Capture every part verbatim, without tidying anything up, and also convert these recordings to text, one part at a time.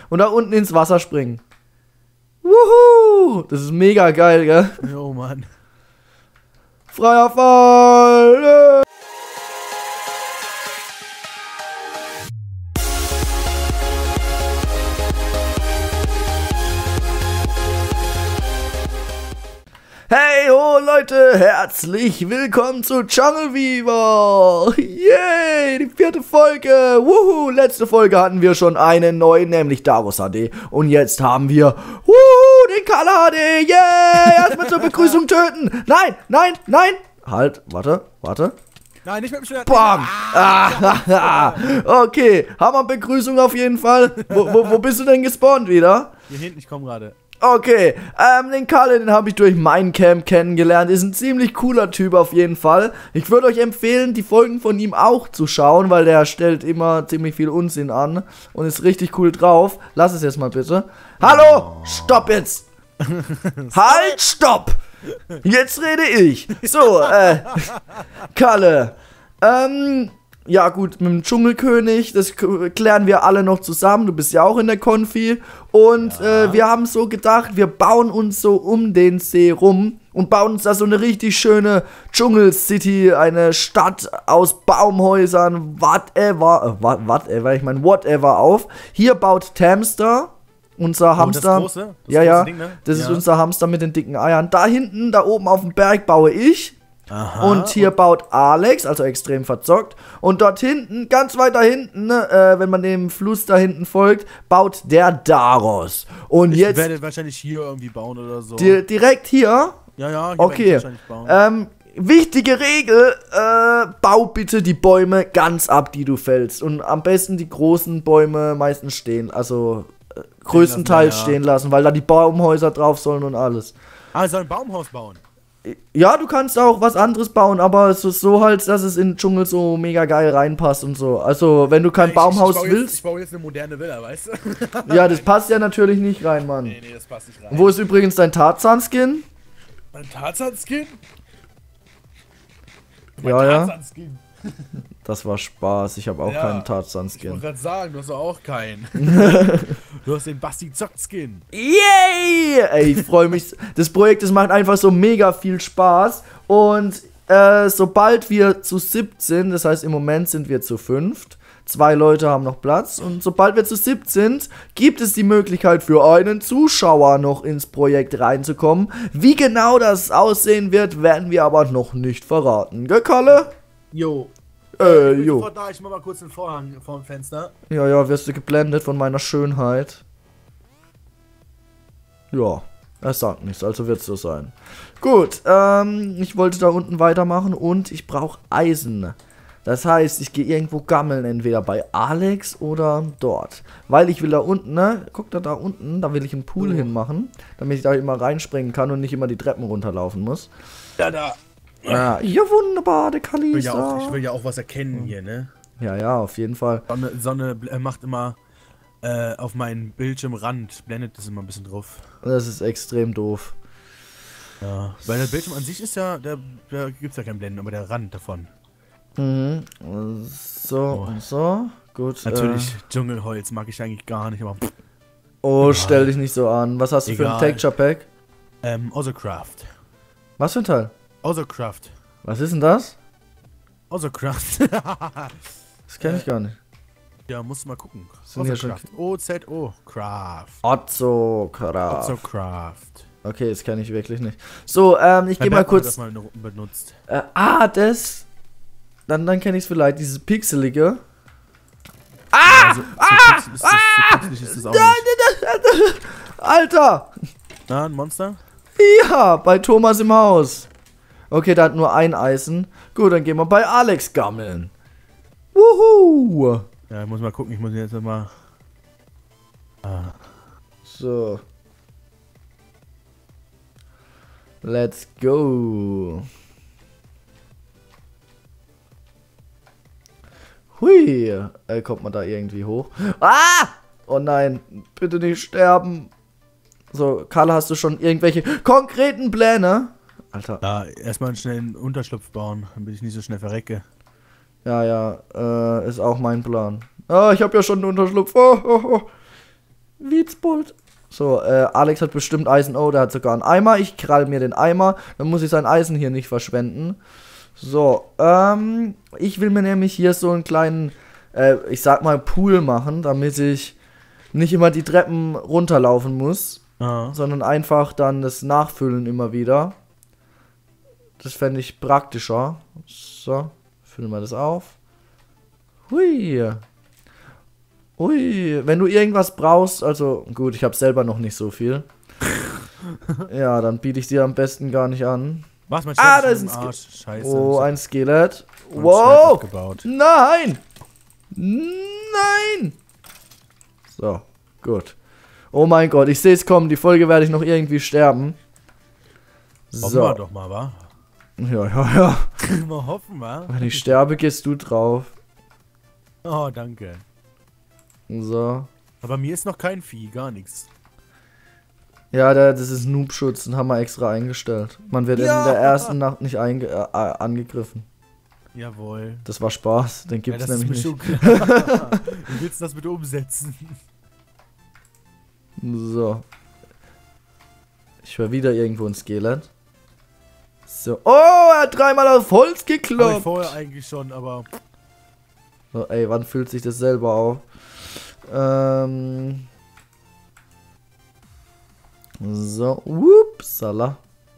Und da unten ins Wasser springen. Wuhu! Das ist mega geil, gell? Jo, Mann. Freier Fall! Hey, ho Leute, herzlich willkommen zu Jungle Fever. Yay, die vierte Folge. Wuhu, letzte Folge hatten wir schon einen neuen, nämlich Davos H D. Und jetzt haben wir, wuhu, den Kalle H D. Yay, erstmal zur Begrüßung töten. Nein, nein, nein. Halt, warte, warte. Nein, nicht mit dem Schwert. Bam! Ah, okay, Hammer-Begrüßung auf jeden Fall. Wo, wo, wo bist du denn gespawnt wieder? Hier hinten, ich komme gerade. Okay, ähm, den Kalle, den habe ich durch Minecamp kennengelernt. Ist ein ziemlich cooler Typ auf jeden Fall. Ich würde euch empfehlen, die Folgen von ihm auch zu schauen, weil der stellt immer ziemlich viel Unsinn an und ist richtig cool drauf. Lass es jetzt mal bitte. Hallo, oh. Stopp jetzt. Halt, stopp. Jetzt rede ich. So, äh, Kalle, ähm... ja gut, mit dem Dschungelkönig, das klären wir alle noch zusammen. Du bist ja auch in der Konfi. Und ja. äh, wir haben so gedacht, wir bauen uns so um den See rum und bauen uns da so eine richtig schöne Dschungel-City, eine Stadt aus Baumhäusern, whatever, äh, whatever, ich meine whatever auf. Hier baut Tamster, unser Hamster. Oh, das große? Das ja, große ja, Ding, ne? das ja. ist unser Hamster mit den dicken Eiern. Da hinten, da oben auf dem Berg baue ich. Aha, und hier und baut Alex, also extrem verzockt. Und dort hinten, ganz weit da hinten, äh, wenn man dem Fluss da hinten folgt, baut der Daros. Und ich jetzt werde wahrscheinlich hier irgendwie bauen oder so. Di direkt hier? Ja, ja, hier okay. werde ich wahrscheinlich bauen. Ähm, wichtige Regel, äh, bau bitte die Bäume ganz ab, die du fällst. Und am besten die großen Bäume meistens stehen, also äh, größtenteils lassen, ja. stehen lassen, weil da die Baumhäuser drauf sollen und alles. Ah, ich soll ein Baumhaus bauen. Ja, du kannst auch was anderes bauen, aber es ist so halt, dass es in den Dschungel so mega geil reinpasst und so. Also, wenn du kein ich, Baumhaus ich, ich willst... Jetzt, ich baue jetzt eine moderne Villa, weißt du? Ja, das passt ja natürlich nicht rein, Mann. Nee, nee, das passt nicht rein. Und wo ist übrigens dein Tarzan-Skin? Mein Tarzan-Skin? Ja, ja. Tarzan-Skin. Das war Spaß, ich habe auch ja, keinen ich Tarzan-Skin. wollte gerade sagen, du hast doch auch keinen. Du hast den Basti-Zock-Skin. Yay! Ey, ich freue mich. Das Projekt, das macht einfach so mega viel Spaß. Und äh, sobald wir zu siebt sind, das heißt im Moment sind wir zu fünft, zwei Leute haben noch Platz. Und sobald wir zu siebt sind, gibt es die Möglichkeit für einen Zuschauer noch ins Projekt reinzukommen. Wie genau das aussehen wird, werden wir aber noch nicht verraten. Gell, Kalle? Jo. Äh, ich bin jo. sofort da, ich mach mal kurz den Vorhang vom Fenster. Ja, ja, wirst du geblendet von meiner Schönheit. Ja, er sagt nichts, also wird es so sein. Gut, ähm, ich wollte da unten weitermachen und ich brauche Eisen. Das heißt, ich gehe irgendwo gammeln, entweder bei Alex oder dort. Weil ich will da unten, ne, guck da da unten, da will ich einen Pool oh. hinmachen, damit ich da immer reinspringen kann und nicht immer die Treppen runterlaufen muss. Ja, da. Ja, ja, wunderbar, der Kalli ich will, ist ja da. auch, ich will ja auch was erkennen hier, ne? Ja, ja, auf jeden Fall. Sonne, Sonne äh, macht immer äh, auf meinen Bildschirmrand, blendet das immer ein bisschen drauf. Das ist extrem doof. Ja, weil der Bildschirm an sich ist ja, da, da gibt's ja kein Blenden, aber der Rand davon. Mhm, so oh. und so, gut. Natürlich, äh, Dschungelholz mag ich eigentlich gar nicht, aber... Oh, egal. Stell dich nicht so an. Was hast du egal. für ein Texture Pack? Ähm, Ozocraft. Was für ein Teil? Ozocraft. Was ist denn das? Ozocraft. Das kenne ich gar nicht. Ja, musst du mal gucken. Ozocraft. O Z O Craft. Ozocraft. Ozocraft. Okay, das kenne ich wirklich nicht. So, ähm, ich gehe mal kurz... Das mal benutzt. Äh, ah, das... Dann, dann kenne ich es vielleicht, dieses Pixelige. Ah! Ja, so, so ah! pixel ist das, so pixelig ist das auch nicht. Alter! Na, ein Monster? Ja, bei Thomas im Haus. Okay, da hat nur ein Eisen. Gut, dann gehen wir bei Alex gammeln. Wuhu! Ja, ich muss mal gucken, ich muss jetzt mal... Ah. So. Let's go. Hui. Äh, kommt man da irgendwie hoch? Ah! Oh nein, bitte nicht sterben. So, Karl, hast du schon irgendwelche konkreten Pläne? Alter. Ja, erstmal schnell einen Unterschlupf bauen, damit ich nicht so schnell verrecke. Ja, ja, äh, ist auch mein Plan. Ah, ich habe ja schon einen Unterschlupf. Oh, oh, oh. Witzbold. So, äh, Alex hat bestimmt Eisen. Oh, der hat sogar einen Eimer. Ich krall mir den Eimer. Dann muss ich sein Eisen hier nicht verschwenden. So, ähm, ich will mir nämlich hier so einen kleinen, äh, ich sag mal, Pool machen, damit ich nicht immer die Treppen runterlaufen muss, Ah. sondern einfach dann das Nachfüllen immer wieder. Das fände ich praktischer. So, füllen wir das auf. Hui. Ui, wenn du irgendwas brauchst, also gut, ich habe selber noch nicht so viel. Ja, dann biete ich dir am besten gar nicht an. Was, mein Ah, Schwert da ist ist ein im Arsch. Scheiße. Oh, ein Skelett. Mein Schwert Wow! abgebaut. Nein! Nein! So, gut. Oh mein Gott, ich sehe es kommen. Die Folge werde ich noch irgendwie sterben. Hoffen So. wir doch mal, wa? Ja, ja, ja. Mal hoffen, wa? Wenn ich sterbe, gehst du drauf. Oh, danke. So. Aber mir ist noch kein Vieh, gar nichts. Ja, der, das ist Noobschutz, den haben wir extra eingestellt. Man wird Ja. in der ersten Nacht nicht einge äh, angegriffen. Jawohl. Das war Spaß, den Ja, gibt's das ist nämlich mir nicht. schon klar. Wie willst du das bitte umsetzen? So. Ich höre wieder irgendwo ein Skelett. So. Oh, er hat dreimal auf Holz Hab ich geklopft. vorher eigentlich schon, aber So, ey, wann fühlt sich das selber auf? Ähm. So, upsala.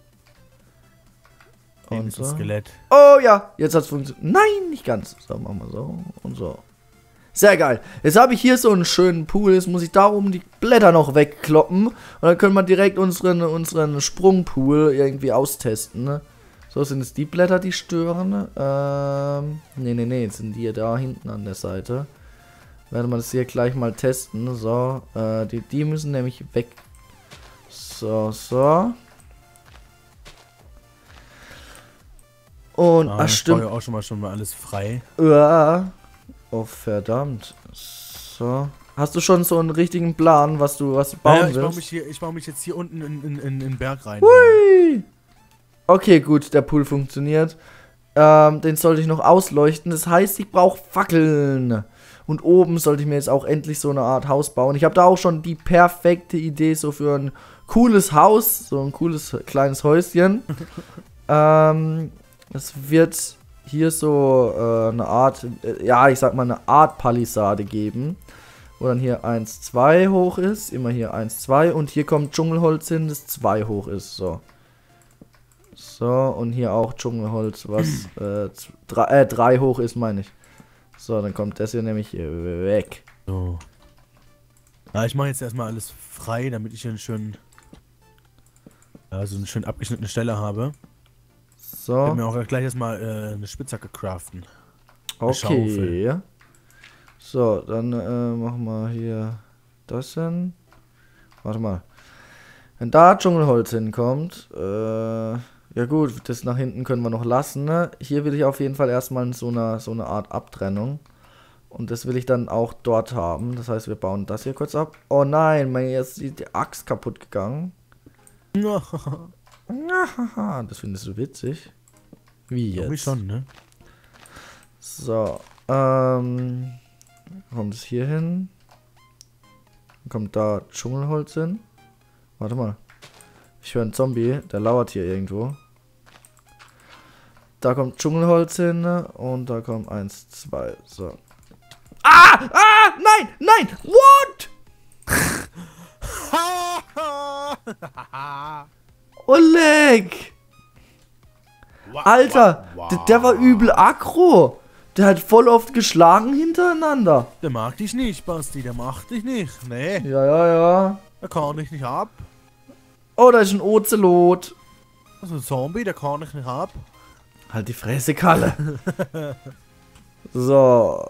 eben Und ist ein so. Skelett. Oh ja, jetzt hat's funktioniert. Nein, nicht ganz. So, machen wir so und so. Sehr geil. Jetzt habe ich hier so einen schönen Pool. Jetzt muss ich darum die Blätter noch wegkloppen. Und dann können wir direkt unseren, unseren Sprungpool irgendwie austesten. Ne? So, sind es die Blätter, die stören? Ähm, nee, nee, nee. Jetzt sind die da hinten an der Seite. Werden wir das hier gleich mal testen. So, äh, die, die müssen nämlich weg. So, so. Und, Ah, ach ich stimmt. baue ja auch schon mal schon mal alles frei. Ja. Oh, verdammt. So. Hast du schon so einen richtigen Plan, was du, was du bauen Ja, ich baue willst? mich hier, ich baue mich jetzt hier unten in, in, in, in den Berg rein. Hui. Okay, gut, der Pool funktioniert. Ähm, den sollte ich noch ausleuchten. Das heißt, ich brauche Fackeln. Und oben sollte ich mir jetzt auch endlich so eine Art Haus bauen. Ich habe da auch schon die perfekte Idee so für ein cooles Haus. So ein cooles kleines Häuschen. ähm, es wird hier so äh, eine Art, äh, ja, ich sag mal eine Art Palisade geben. Wo dann hier eins, zwei hoch ist. Immer hier eins, zwei. Und hier kommt Dschungelholz hin, das zwei hoch ist. So. So, und hier auch Dschungelholz, was äh, drei, äh, drei hoch ist, meine ich. So, dann kommt das hier nämlich weg. So. Ja, ich mache jetzt erstmal alles frei, damit ich hier einen schönen, ja, so eine schön abgeschnittene Stelle habe. Ich So, werde mir auch gleich erstmal äh, eine Spitzhacke craften. okay. Schaufel. So, dann äh, machen wir hier das hin. Warte mal. Wenn da Dschungelholz hinkommt, äh, ja gut, das nach hinten können wir noch lassen. Ne? Hier will ich auf jeden Fall erstmal so eine, so eine Art Abtrennung. Und das will ich dann auch dort haben. Das heißt, wir bauen das hier kurz ab. Oh nein, mein, jetzt ist die Axt kaputt gegangen. Haha, das findest du witzig. Wie Glaub ich jetzt? schon, ne? So, ähm, kommt es hier hin. Dann kommt da Dschungelholz hin. Warte mal. Ich höre einen Zombie, der lauert hier irgendwo. Da kommt Dschungelholz hin und da kommt eins, zwei, so. Ah! Ah! Nein! Nein! What? Oleg! Alter, der, der war übel aggro. Der hat voll oft geschlagen hintereinander. Der mag dich nicht, Basti, der mag dich nicht. Nee, Ja, ja, ja. der kann ich nicht ab. Oh, da ist ein Ozelot. Das ist ein Zombie, der kann ich nicht ab. Halt die Fresse, Kalle. So.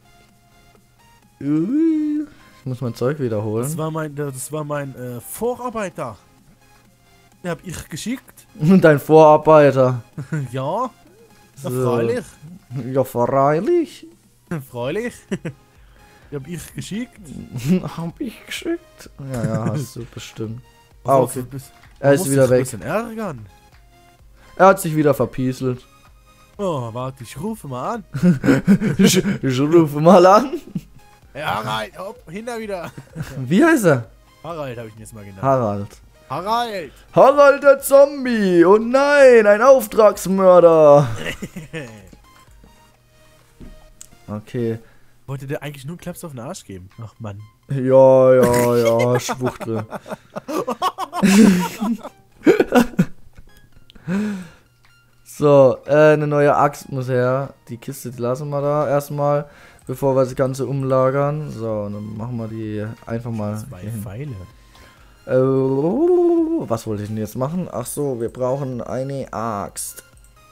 Ui. Ich muss mein Zeug Das wiederholen. war mein, das war mein äh, Vorarbeiter. Den hab ich geschickt. Und dein Vorarbeiter. Ja, na, So. freilich. Ja, freilich. Freilich. Den hab ich geschickt. Hab ich geschickt. Ja, ja, hast du bestimmt. Was Ah, hast du okay. bis- Er ist musst wieder dich ein weg. bisschen ärgern. Er hat sich wieder verpieselt. Oh, warte, ich rufe mal an. Ich, ich rufe mal an. Ja, Harald, hopp, hinter wieder. Wie heißt er? Harald habe ich ihn jetzt mal genannt. Harald. Harald! Harald der Zombie! Oh nein, ein Auftragsmörder! Okay. Wollte der eigentlich nur einen Klaps auf den Arsch geben? Ach Mann. Ja, ja, ja, Schwuchtel. So, äh, eine neue Axt muss her. Die Kiste, die lassen wir da erstmal, bevor wir das Ganze umlagern. So, dann machen wir die einfach mal. Zwei hier hin. Pfeile. Äh, was wollte ich denn jetzt machen? Ach so, wir brauchen eine Axt.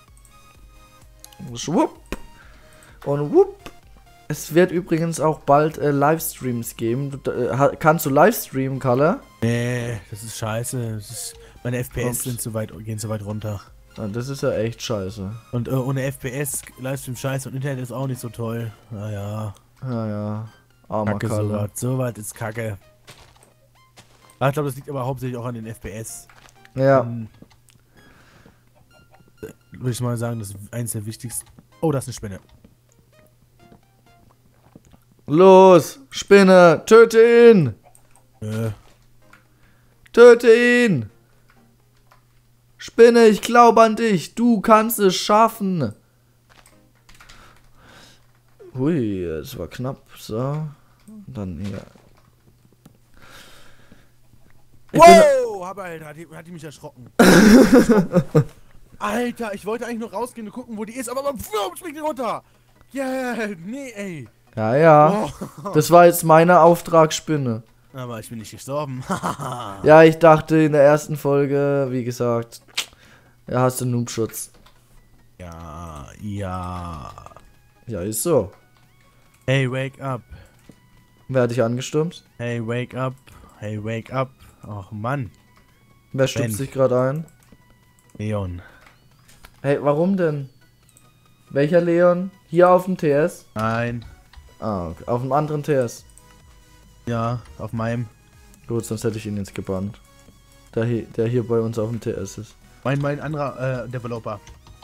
Schwupp. Und wupp. Es wird übrigens auch bald äh, Livestreams geben. Du, äh, kannst du Livestreamen, Kalle? Nee, das ist scheiße. Das ist, meine F P S Ups. sind zu weit, gehen zu weit runter. Ah, das ist ja echt scheiße. Und äh, ohne F P S, Livestream scheiße und Internet ist auch nicht so toll. Naja. Ja, ja. Armer Kacke, Kalle. sowas. Sowas ist Kacke. Aber ich glaube, das liegt aber hauptsächlich auch an den F P S. Ja. Ähm, würde ich mal sagen, das ist eins der wichtigsten. Oh, das ist eine Spinne. Los, Spinne, töte ihn! Äh, Töte ihn! Spinne, ich glaube an dich. Du kannst es schaffen. Hui, das war knapp. So. Und dann hier. Ich bin- wow! Aber Alter, hat die, hat die mich erschrocken. Alter, ich wollte eigentlich noch rausgehen und gucken, wo die ist, aber man springt die runter. Yeah, nee, ey. Ja, ja. Oh. Das war jetzt meine Auftragsspinne. Aber ich bin nicht gestorben. Ja, ich dachte in der ersten Folge, wie gesagt, ja, hast du Noobschutz. Ja, ja. Ja, ist so. Hey, wake up. Wer hat dich angestürmt? Hey, wake up. Hey, wake up. Ach, Mann. Wer stupst Ben. dich gerade ein? Leon. Hey, warum denn? Welcher Leon? Hier auf dem T S? Nein. Ah, okay. Auf dem anderen T S. Ja, auf meinem. Gut, sonst hätte ich ihn jetzt gebannt. Der hier, der hier bei uns auf dem T S ist. Mein, mein anderer äh, Developer.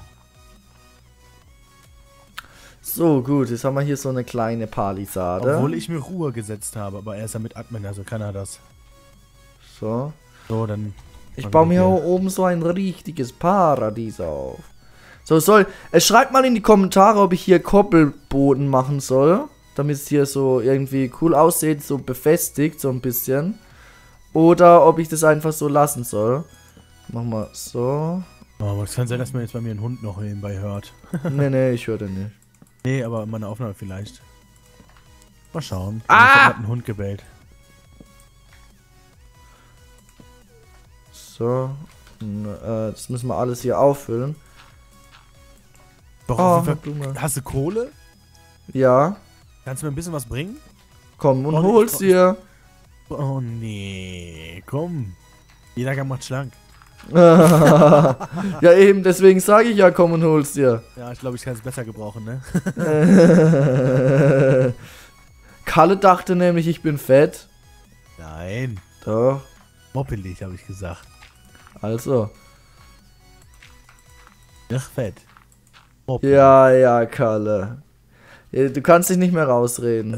So, gut, jetzt haben wir hier so eine kleine Palisade. Obwohl ich mir Ruhe gesetzt habe, aber er ist ja mit Admin, also kann er das. So. So, dann. Ich Mal baue mir wieder hier oben so ein richtiges Paradies auf. So, soll. Es schreibt mal in die Kommentare, ob ich hier Koppelboden machen soll. Damit es hier so irgendwie cool aussieht, so befestigt, so ein bisschen. Oder ob ich das einfach so lassen soll. Machen wir so. Oh, aber es kann sein, dass man jetzt bei mir einen Hund noch nebenbei hört. Nee, nee, ich höre den nicht. Nee, aber in meiner Aufnahme vielleicht. Mal schauen. Ah! Hat ein Hund gebellt. So. Und, äh, das müssen wir alles hier auffüllen. Doch, Oh, auf jeden Blume. Fall. Hast du Kohle? Ja. Kannst du mir ein bisschen was bringen? Komm und Oh, hol's ich- dir. Oh nee, komm. Jeder kann macht schlank. Ja, eben, deswegen sage ich ja, komm und hol's dir. Ja, ich glaube, ich kann es besser gebrauchen, ne? Kalle dachte nämlich, ich bin fett. Nein. Doch. Moppelig, habe ich gesagt. Also. Ach, fett. Moppelig. Ja, ja, Kalle. Ja, du kannst dich nicht mehr rausreden.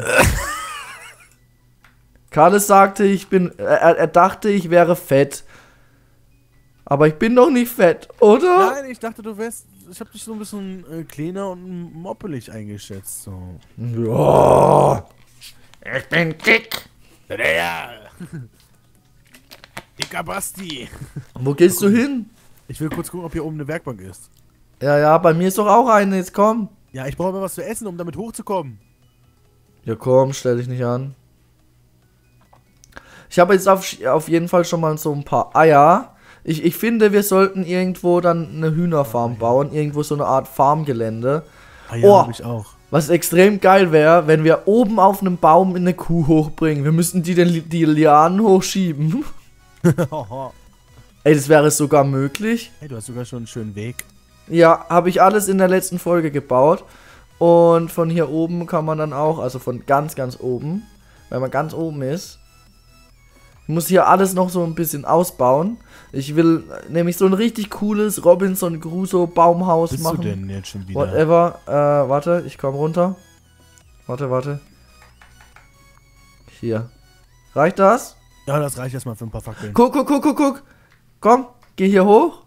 Kalle sagte, ich bin. Er, er dachte, ich wäre fett. Aber ich bin doch nicht fett, oder? Nein, ich dachte, du wärst. Ich habe dich so ein bisschen äh, kleiner und moppelig eingeschätzt. So. Ja. Ich bin dick. Ja. Dicker Basti. Wo gehst du hin? Ich will kurz gucken, ob hier oben eine Werkbank ist. Ja, ja, bei mir ist doch auch eine. Jetzt komm. Ja, ich brauche mal was zu essen, um damit hochzukommen. Ja, komm, stell dich nicht an. Ich habe jetzt auf, auf jeden Fall schon mal so ein paar Eier. Ich, ich finde, wir sollten irgendwo dann eine Hühnerfarm bauen. Irgendwo so eine Art Farmgelände. Ah ja, Oh. hab ich auch. Was extrem geil wäre, wenn wir oben auf einem Baum eine Kuh hochbringen. Wir müssten die, den, die Lianen hochschieben. Ey, das wäre sogar möglich. Hey, du hast sogar schon einen schönen Weg. Ja, habe ich alles in der letzten Folge gebaut. Und von hier oben kann man dann auch, also von ganz, ganz oben, wenn man ganz oben ist, ich muss hier alles noch so ein bisschen ausbauen. Ich will nämlich so ein richtig cooles Robinson Crusoe Baumhaus Bist machen. du denn jetzt schon wieder? Whatever. Äh, warte, ich komm runter. Warte, warte. Hier. Reicht das? Ja, das reicht erstmal für ein paar Fackeln. Guck, guck, guck, guck, guck. Komm, geh hier hoch.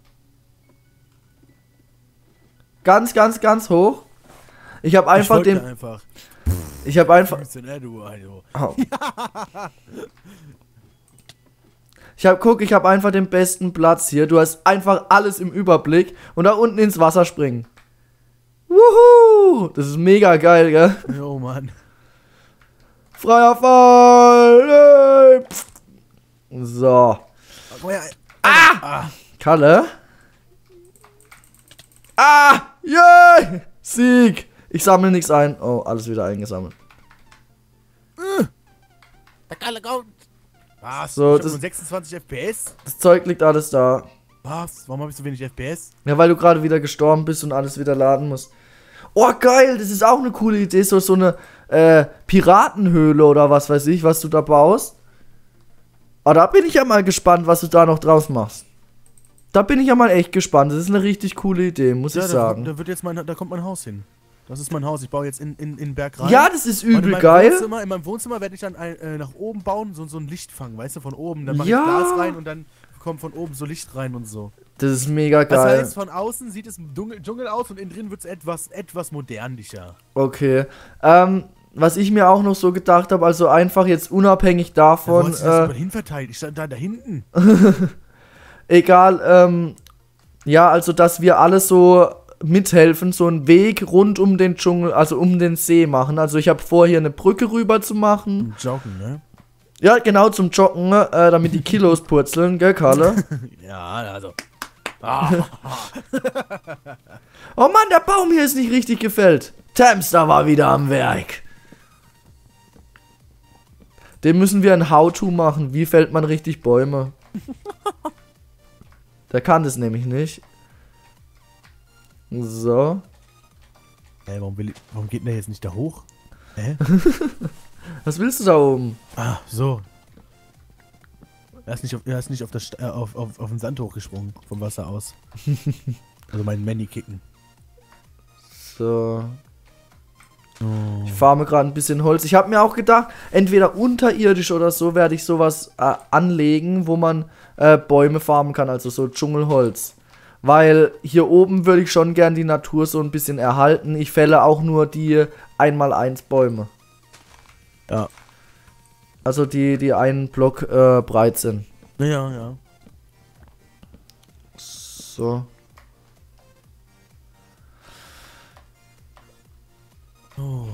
Ganz, ganz, ganz hoch. Ich habe einfach ich den... Einfach. Ich habe einfach... Oh. Ich hab, guck, ich habe einfach den besten Platz hier. Du hast einfach alles im Überblick. Und da unten ins Wasser springen. Wuhu! Das ist mega geil, gell? Jo, Mann. Freier Fall! Hey. So. Ah! ah! Kalle? Ah! Yay! Sieg! Ich sammle nichts ein. Oh, alles wieder eingesammelt. Der Kalle kommt. Was? So, ich hab das, nur sechsundzwanzig F P S? Das Zeug liegt alles da. Was? Warum habe ich so wenig F P S? Ja, weil du gerade wieder gestorben bist und alles wieder laden musst. Oh, geil, das ist auch eine coole Idee. So, so eine äh, Piratenhöhle oder was weiß ich, was du da baust. Aber da bin ich ja mal gespannt, was du da noch draus machst. Da bin ich ja mal echt gespannt. Das ist eine richtig coole Idee, muss ja, ich da, sagen. Da, wird jetzt mein, da kommt mein Haus hin. Das ist mein Haus. Ich baue jetzt in, in, in den Berg rein. Ja, das ist übel in geil. Wohnzimmer, in meinem Wohnzimmer werde ich dann ein, äh, nach oben bauen, so, so ein Lichtfang, weißt du, von oben. Dann mache Ja. ich Glas rein und dann kommt von oben so Licht rein und so. Das ist mega Das geil. heißt, von außen sieht es im Dschungel, Dschungel aus und innen drin wird es etwas, etwas modernlicher. Okay. Ähm, was ich mir auch noch so gedacht habe, also einfach jetzt unabhängig davon. Wo hat sich das äh, überall hin verteilt? Ich stand da, da hinten. Egal, ähm, ja, also dass wir alle so mithelfen, so einen Weg rund um den Dschungel, also um den See machen. Also ich habe vor, hier eine Brücke rüber zu machen. Zum Joggen, ne? Ja, genau, zum Joggen, äh, damit die Kilos purzeln, gell, Kalle? Ja, also. Ah. Oh Mann, der Baum hier ist nicht richtig gefällt. Tamster war wieder am Werk. Dem müssen wir ein How-To machen. Wie fällt man richtig Bäume? Der kann das nämlich nicht. So. Ey, warum, will ich, warum geht denn der jetzt nicht da hoch? Hä? Was willst du da oben? Ah, so. Er ist nicht auf, er ist nicht auf, das, äh, auf, auf, auf den Sand hochgesprungen, vom Wasser aus. Also meinen Manny kicken. So. Oh. Ich farme gerade ein bisschen Holz. Ich habe mir auch gedacht, entweder unterirdisch oder so werde ich sowas äh, anlegen, wo man äh, Bäume farmen kann, also so Dschungelholz. Weil hier oben würde ich schon gern die Natur so ein bisschen erhalten. Ich fälle auch nur die eins mal eins Bäume. Ja. Also die, die einen Block äh, breit sind. Ja, ja. So. Oh.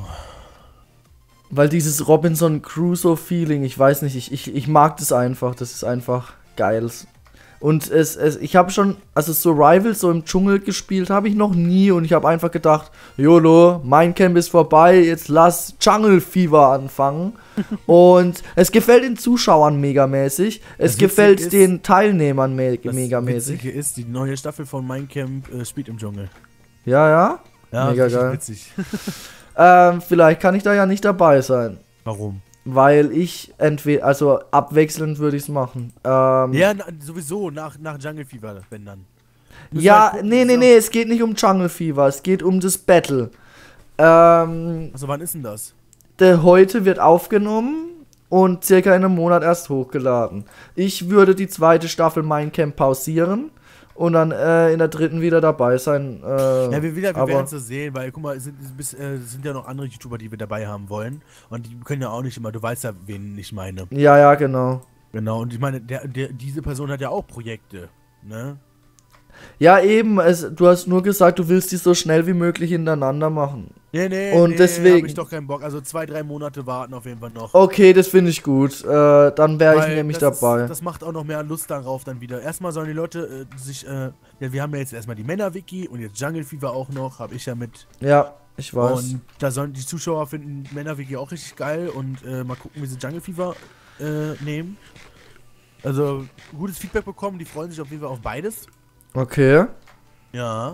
Weil dieses Robinson Crusoe Feeling, ich weiß nicht, ich, ich, ich mag das einfach. Das ist einfach geil. Und es, es ich habe schon, also Survival so im Dschungel gespielt, habe ich noch nie. Und ich habe einfach gedacht, YOLO, mein Camp ist vorbei, jetzt lass Jungle Fever anfangen. Und es gefällt den Zuschauern megamäßig. Es Das gefällt Witzige ist, den Teilnehmern me Das megamäßig. Witzige ist, die neue Staffel von Minecamp äh, spielt im Dschungel. Ja, ja. Ja, Mega richtig geil. witzig. Ähm, vielleicht kann ich da ja nicht dabei sein. Warum? Weil ich entweder, also abwechselnd würde ich es machen. Ähm, Ja, na, sowieso, nach, nach Jungle Fever, wenn dann. Müssen wir ja, halt gucken, nee, nee, so. nee, es geht nicht um Jungle Fever, es geht um das Battle. Ähm, Also wann ist denn das? der heute wird aufgenommen und circa in einem Monat erst hochgeladen. Ich würde die zweite Staffel Minecamp pausieren und dann äh, in der dritten wieder dabei sein. Äh, Ja, wir, wieder, wir aber- werden es so sehen, weil guck mal, es sind, es sind, äh, es sind ja noch andere YouTuber, die wir dabei haben wollen. Und die können ja auch nicht immer, du weißt ja, wen ich meine. Ja, ja, genau. Genau, und ich meine, der, der, diese Person hat ja auch Projekte, ne? Ja, eben, es, du hast nur gesagt, du willst die so schnell wie möglich hintereinander machen. Nee, nee, Und nee, deswegen- hab ich doch keinen Bock. Also zwei, drei Monate warten auf jeden Fall noch. Okay, das finde ich gut. Äh, dann wäre ich Weil nämlich das dabei. Ist, das macht auch noch mehr Lust darauf dann wieder. Erstmal sollen die Leute äh, sich, äh, ja, wir haben ja jetzt erstmal die Männer-Wiki und jetzt Jungle Fever auch noch, habe ich ja mit. Ja, ich weiß. Und da sollen die Zuschauer finden Männer-Wiki auch richtig geil und äh, mal gucken, wie sie Jungle Fever äh, nehmen. Also gutes Feedback bekommen, die freuen sich auf jeden Fall auf beides. Okay. Ja.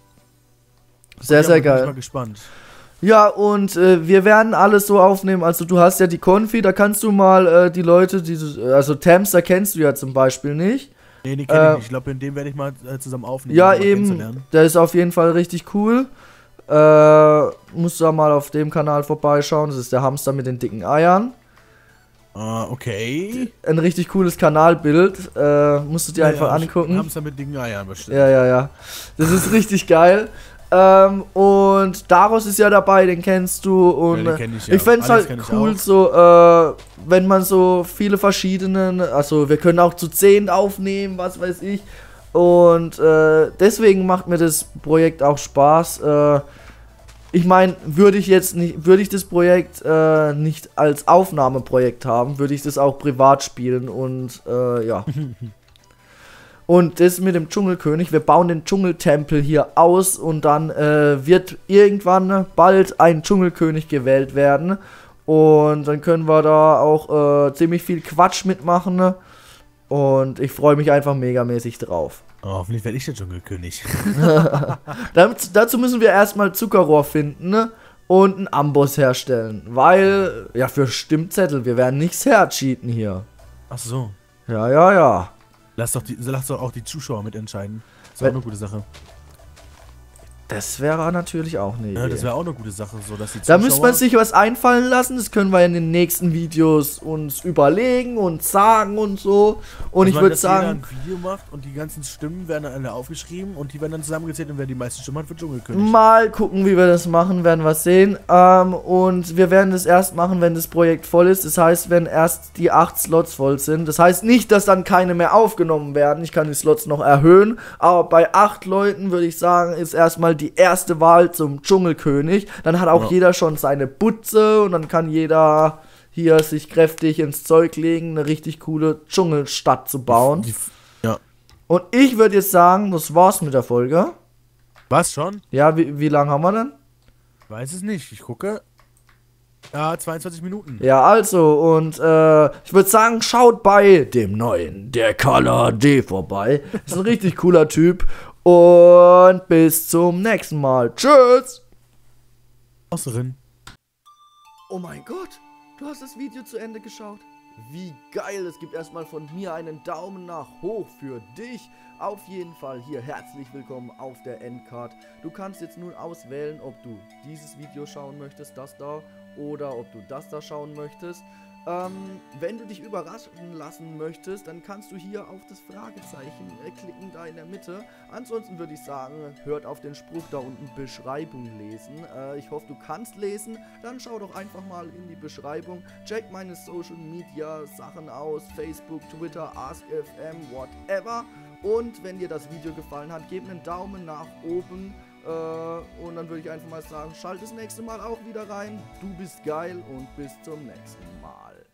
Sehr, Ja, sehr bin ich mal geil. gespannt. Ja, und äh, wir werden alles so aufnehmen. Also du hast ja die Konfi, da kannst du mal äh, die Leute, die du, also Tamster kennst du ja zum Beispiel nicht. Nee, den kenn Äh, ich nicht. Ich glaube, in dem werde ich mal äh, zusammen aufnehmen. Ja, um mal eben, kennenzulernen. der ist auf jeden Fall richtig cool. Äh, musst du da mal auf dem Kanal vorbeischauen. Das ist der Hamster mit den dicken Eiern. Ah, okay. Ein richtig cooles Kanalbild. Äh, musst du dir Ja, einfach ja, angucken. Haben es mit den Eiern bestimmt. Ja, ja, ja. Das ist richtig geil. Ähm, und Daros ist ja dabei, den kennst du. Und Ja, den kenn ich, ja. ich fände es Alex halt kenn ich cool, auch. so, äh, wenn man so viele verschiedenen, also wir können auch zu zehn aufnehmen, was weiß ich. Und äh, deswegen macht mir das Projekt auch Spaß. Äh, ich meine, würde ich jetzt nicht, würde ich das Projekt äh, nicht als Aufnahmeprojekt haben, würde ich das auch privat spielen und äh, ja. Und das mit dem Dschungelkönig, wir bauen den Dschungeltempel hier aus und dann äh, wird irgendwann bald ein Dschungelkönig gewählt werden. Und dann können wir da auch äh, ziemlich viel Quatsch mitmachen. Und ich freue mich einfach megamäßig drauf. Oh, hoffentlich werde ich der Dschungelkönig. Damit, dazu müssen wir erstmal Zuckerrohr finden, ne? Und einen Amboss herstellen. Weil, ja, für Stimmzettel, wir werden nichts hercheaten hier. Ach so. Ja, ja, ja. Lass doch, die, lass doch auch die Zuschauer mitentscheiden. Das ist Wenn- auch eine gute Sache. Das wäre natürlich auch eine Idee. Ja, das wäre auch eine gute Sache, so dass die Da Zuschauer... müsste man sich was einfallen lassen. Das können wir in den nächsten Videos uns überlegen und sagen und so. Und ich man, würde dass jeder sagen, ein Video macht und die ganzen Stimmen werden dann alle aufgeschrieben und die werden dann zusammengezählt und wer die meisten Stimmen hat, wird Dschungelkönig. mal gucken, wie wir das machen, werden wir sehen. Ähm, und wir werden das erst machen, wenn das Projekt voll ist. Das heißt, wenn erst die acht Slots voll sind. Das heißt nicht, dass dann keine mehr aufgenommen werden. Ich kann die Slots noch erhöhen. Aber bei acht Leuten würde ich sagen, ist erstmal die erste Wahl zum Dschungelkönig. Dann hat auch Ja. jeder schon seine Butze und dann kann jeder hier sich kräftig ins Zeug legen, eine richtig coole Dschungelstadt zu bauen. Die, ja. Und ich würde jetzt sagen, das war's mit der Folge. Was schon? Ja, wie, wie lange haben wir denn? Weiß es nicht. Ich gucke. Ja, zweiundzwanzig Minuten. Ja, also, und äh, ich würde sagen, schaut bei dem neuen, der Color D vorbei. Ist ein richtig cooler Typ. Und bis zum nächsten Mal. Tschüss! Außerin. Oh mein Gott, du hast das Video zu Ende geschaut? Wie geil, es gibt erstmal von mir einen Daumen nach hoch für dich. Auf jeden Fall hier herzlich willkommen auf der Endcard. Du kannst jetzt nun auswählen, ob du dieses Video schauen möchtest, das da, oder ob du das da schauen möchtest. Ähm, wenn du dich überraschen lassen möchtest, dann kannst du hier auf das Fragezeichen äh, klicken, da in der Mitte. Ansonsten würde ich sagen, hört auf den Spruch da unten Beschreibung lesen. Äh, ich hoffe, du kannst lesen. Dann schau doch einfach mal in die Beschreibung. Check meine Social Media Sachen aus. Facebook, Twitter, AskFM, whatever. Und wenn dir das Video gefallen hat, gib einen Daumen nach oben. Äh, und dann würde ich einfach mal sagen, schalt das nächste Mal auch wieder rein. Du bist geil und bis zum nächsten Mal.